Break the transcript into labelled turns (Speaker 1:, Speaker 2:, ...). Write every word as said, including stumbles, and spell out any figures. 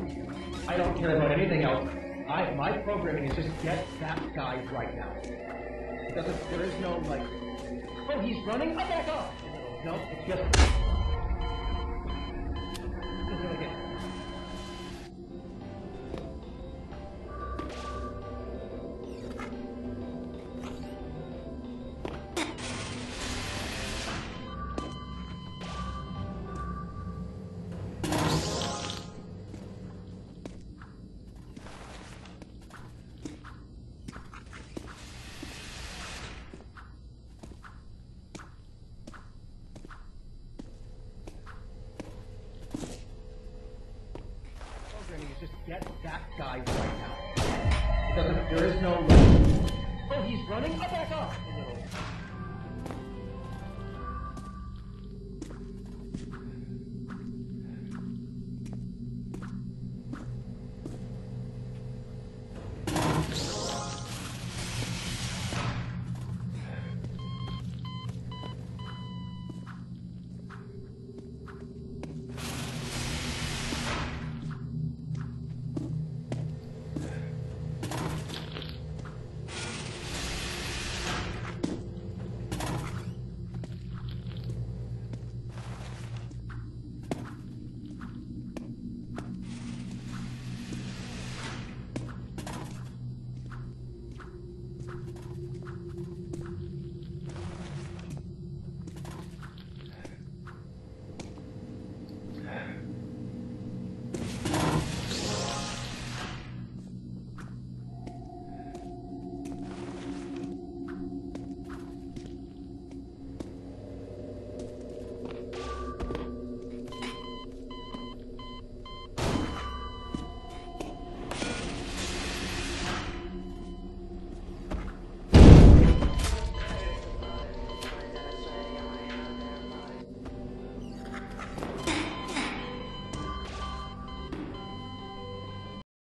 Speaker 1: I don't care about anything else. I, my programming is just get that guy right now. It doesn't, there is no, like, oh, he's running? Oh, back off! No, it's just... Just do it again. Just get that guy right now. It doesn't, there is no... Oh, he's running? Oh, back off!